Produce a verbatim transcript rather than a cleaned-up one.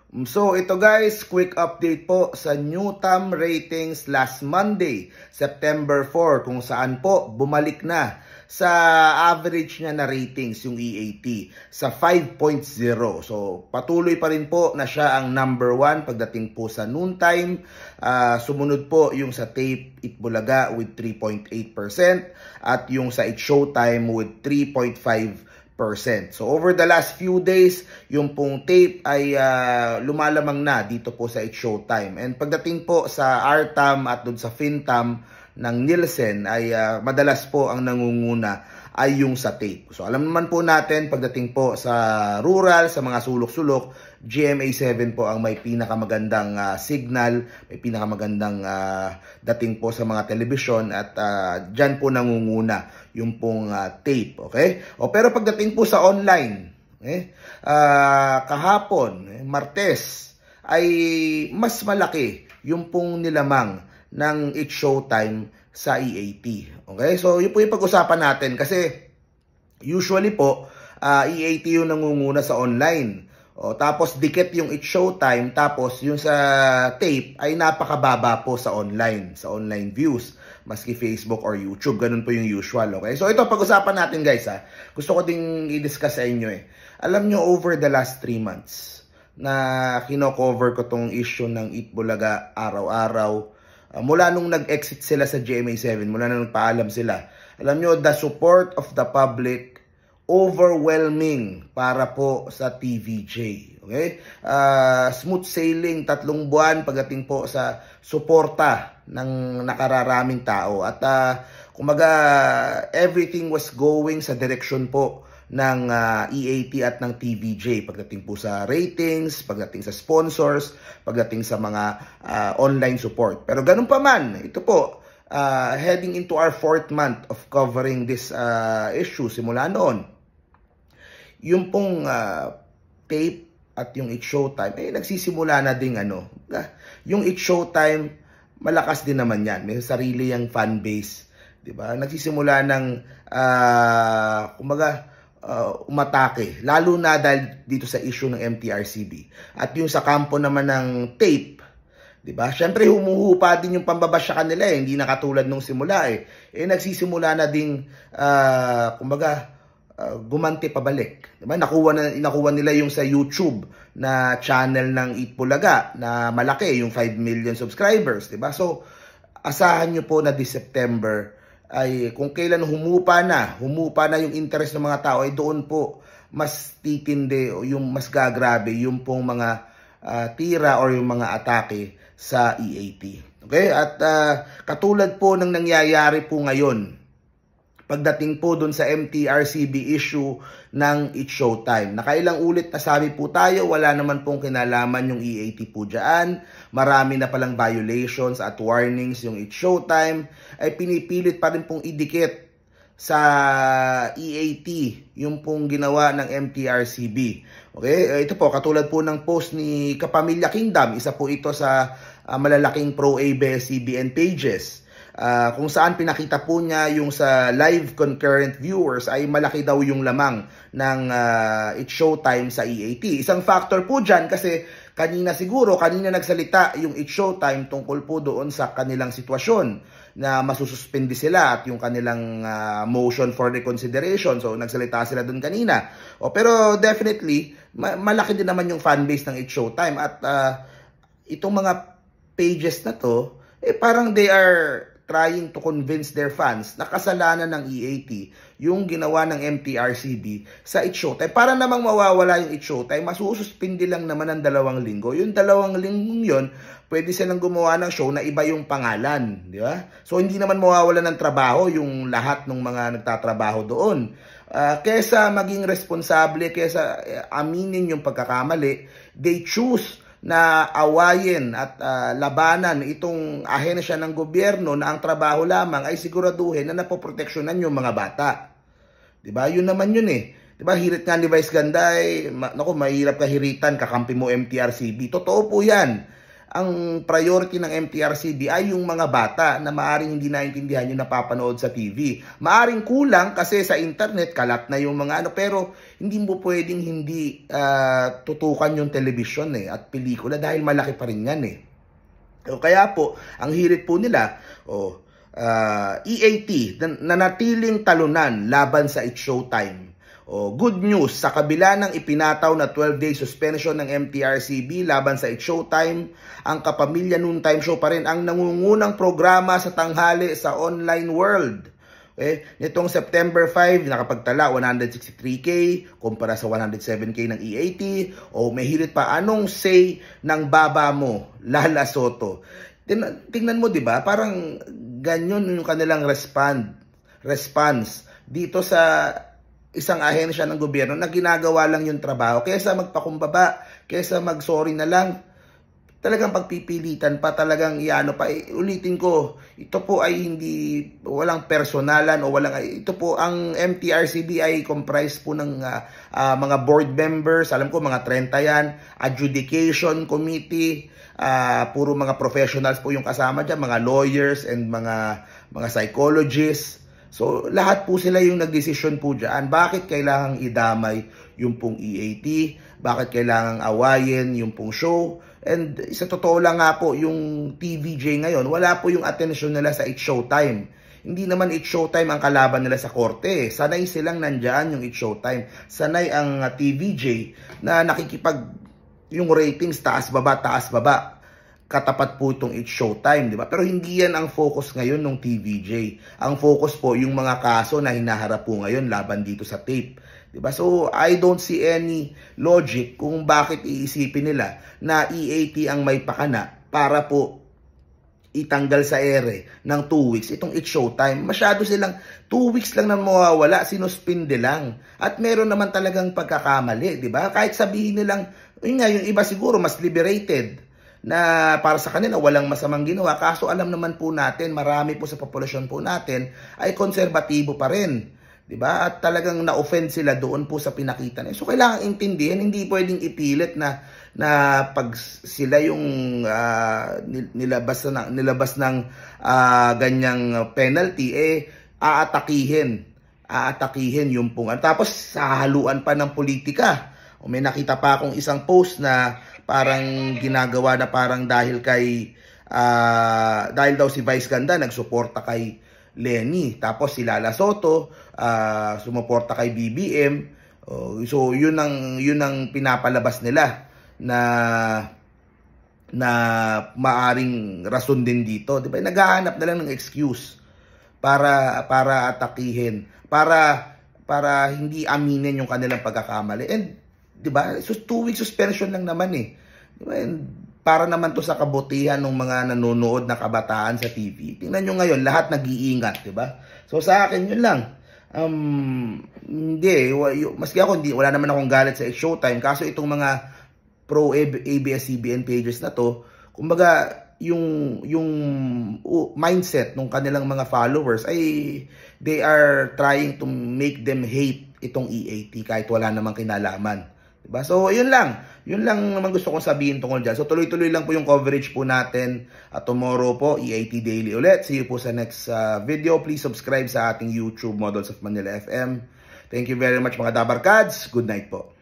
So ito guys, quick update po sa Newtam ratings last Monday, September four, kung saan po bumalik na sa average niya na ratings yung E A T sa five point zero. So patuloy pa rin po na siya ang number one pagdating po sa noontime. Uh, sumunod po yung sa tape Itbulaga with three point eight percent at yung sa It Showtime with three point five percent. So over the last few days, yung pong tape ay uh, lumalamang na dito po sa It Showtime. And pagdating po sa R T A M at dun sa FinTam ng Nielsen ay uh, madalas po ang nangunguna ay yung sa tape. So alam naman po natin pagdating po sa rural, sa mga sulok-sulok, G M A seven po ang may pinakamagandang uh, signal, may pinakamagandang uh, dating po sa mga telebisyon at uh, dyan po nangunguna yung pong uh, tape, okay? O pero pagdating po sa online, eh, uh, kahapon, eh, Martes, ay mas malaki yung pong nilamang ng It Showtime sa E A T. Okay? So, yun po yung pag-usapan natin kasi usually po, uh, E A T yung nangunguna sa online. O, tapos dikit yung It Showtime, tapos yung sa tape ay napakababa po sa online, sa online views, maski Facebook or YouTube. Ganun po yung usual. Okay? So, ito pag-usapan natin guys ha. Gusto ko ding i-discuss sa inyo eh. Alam nyo, over the last three months na kino-cover ko tong issue ng Itbulaga araw-araw, Uh, mula nung nag-exit sila sa G M A seven, mula nung nagpaalam sila, alam nyo, the support of the public, overwhelming para po sa T V J. Okay? Uh, smooth sailing, tatlong buwan pagdating po sa suporta ng nakararaming tao. At uh, kumaga, everything was going sa direction po ng uh, E A T at ng T V J pagdating po sa ratings, pagdating sa sponsors, pagdating sa mga uh, online support. Pero ganun pa man, ito po, uh, heading into our fourth month of covering this uh, issue simula noon, yung pong uh, tape at yung It Showtime, eh nagsisimula na ding ano, yung It Showtime, malakas din naman yan, may sarili yung fan base, di ba? Nagsisimula ng, uh, kumaga, Uh, umatake, lalo na dahil dito sa issue ng M T R C B. At yung sa kampo naman ng tape, di ba? Syempre humuhupa din yung pambabasya kanila eh, hindi na katulad nung simula eh. Eh nagsisimula na ding uh, kumbaga uh, gumanti pabalik. Di ba? Nakuha na nakuha nila yung sa YouTube na channel ng Itbulaga na malaki, yung five million subscribers, di ba? So asahan niyo po na this September ay kung kailan humupa na, humupa na yung interest ng mga tao, ay doon po mas titindi o yung mas gagrabe yung pong mga uh, tira or yung mga atake sa E A T. Okay? At uh, katulad po ng nangyayari po ngayon, pagdating po doon sa M T R C B issue ng It Showtime. Nakailang ulit na sabi po tayo, wala naman pong kinalaman yung E A T po dyan. Marami na palang violations at warnings yung It Showtime. Ay pinipilit pa rin pong idikit sa E A T yung pong ginawa ng M T R C B. Okay? Ito po, katulad po ng post ni Kapamilya Kingdom. Isa po ito sa uh, malalaking pro-A B S C B N pages. Uh, kung saan pinakita po niya yung sa live concurrent viewers ay malaki daw yung lamang ng uh, It Showtime sa E A T. Isang factor po dyan kasi kanina siguro, kanina nagsalita yung It Showtime tungkol po doon sa kanilang sitwasyon na masususpindi sila at yung kanilang uh, motion for reconsideration. So nagsalita sila doon kanina. O, pero definitely, ma malaki din naman yung fanbase ng It Showtime at uh, itong mga pages na to, eh parang they are trying to convince their fans na kasalanan ng E A T yung ginawa ng M T R C B sa It Showtime. Para namang mawawala yung It Showtime, masususpindi lang naman ng dalawang linggo. Yung dalawang linggong yun, pwede silang gumawa ng show na iba yung pangalan. Di ba? So, hindi naman mawawala ng trabaho yung lahat ng mga nagtatrabaho doon. Uh, kesa maging responsable, kesa uh, aminin yung pagkakamali, they choose na awayin at uh, labanan itong ahensya ng gobyerno na ang trabaho lamang ay siguraduhin na napoproteksyonan yung mga bata. Diba? Yun naman yun eh. Diba? Hirit nga ni Vice Ganda ay, ma naku, mahirap kahiritan, kakampi mo M T R C B. Totoo po yan. ang priority ng M T R C B ay yung mga bata na maaring hindi naintindihan yung napapanood sa T V. Maaring kulang kasi sa internet, kalat na yung mga ano, pero hindi mo pwedeng hindi uh, tutukan yung television eh, at pelikula dahil malaki pa rin yan eh. O kaya po, ang hirit po nila, oh, uh, E A T, nanatiling talunan laban sa It's Showtime. Oh, good news, sa kabila ng ipinataw na twelve day suspension ng M T R C B laban sa It's Showtime, ang Kapamilya Noontime Show pa rin ang nangungunang programa sa tanghali sa online world. Okay? Nitong September five, nakapagtala one hundred sixty-three K kumpara sa one hundred seven K ng E A T. O may hirit pa, anong say ng baba mo, Lala Soto? Tingnan mo, di ba? Parang ganyan yung kanilang respond, response dito sa isang ahensya ng gobyerno na ginagawa lang yung trabaho. Kaysa magpakumbaba, kaysa mag-sorry na lang, talagang pagpipilitan pa, talagang iano pa. Eh, ulitin ko, ito po ay hindi, walang personalan o walang, ito po, ang M T R C B ay comprised po ng uh, uh, mga board members, alam ko mga thirty yan, adjudication committee, uh, puro mga professionals po yung kasama dyan, mga lawyers and mga, mga psychologists. So, lahat po sila yung nagdesisyon po dyan. Bakit kailangang idamay yung pong E A T? Bakit kailangang awayin yung pong show? And sa totoo lang nga po, yung T V J ngayon, wala po yung atensyon nila sa It's Showtime. Hindi naman It's Showtime ang kalaban nila sa korte. Sanay silang nandyan yung It's Showtime. Sanay ang T V J na nakikipag yung ratings taas-baba, taas-baba. Katapat po itong It's Showtime, di ba? Pero hindi yan ang focus ngayon ng T V J. Ang focus po yung mga kaso na hinaharap po ngayon laban dito sa tape, di ba? So, I don't see any logic kung bakit iisipin nila na E A T ang may pakana para po itanggal sa ere ng two weeks itong It's Showtime. Masyado silang two weeks lang na mawawala, sinuspinde lang. At meron naman talagang pagkakamali, di ba? Kahit sabihin nilang, yun nga, yung iba siguro mas liberated, na para sa kanila walang masamang ginawa, kaso alam naman po natin, marami po sa populasyon po natin ay konserbatibo pa rin, di ba? At talagang na-offend sila doon po sa pinakita nila. So kailangan intindihin, hindi pwedeng ipilit na na pag sila yung uh, nilabas na nilabas ng uh, ganyang penalty, eh aatakihin, aatakihin yung pong. Tapos sahaluan pa ng politika. O may nakita pa akong isang post na parang ginagawa na parang dahil kay uh, dahil daw si Vice Ganda nagsuporta kay Lenny, tapos si Lala Soto uh, sumuporta kay B B M. Uh, so yun ang yun ang pinapalabas nila na na maaring rason din dito, di ba? Naghahanap na lang ng excuse para para atakihin, para para hindi aminin yung kanilang pagkakamali. And di ba? So two week suspension lang naman eh. Diba? Para naman to sa kabutihan ng mga nanonood na kabataan sa T V. Tingnan nyo ngayon, lahat nag-iingat, di ba? So sa akin, yun lang. Um, hindi, maski ako, hindi, wala naman akong galit sa It's Showtime. Kaso itong mga pro A B S C B N pages na to, kumbaga, yung, yung uh, mindset ng kanilang mga followers ay they are trying to make them hate itong E A T kahit wala namang kinalaman. Diba? So, yun lang. Yun lang naman gusto kong sabihin tungkol dyan. So, tuloy-tuloy lang po yung coverage po natin. At tomorrow po, E A T Daily ulit. See you po sa next uh, video. Please subscribe sa ating YouTube, Models of Manila F M. Thank you very much mga Dabarkads. Good night po.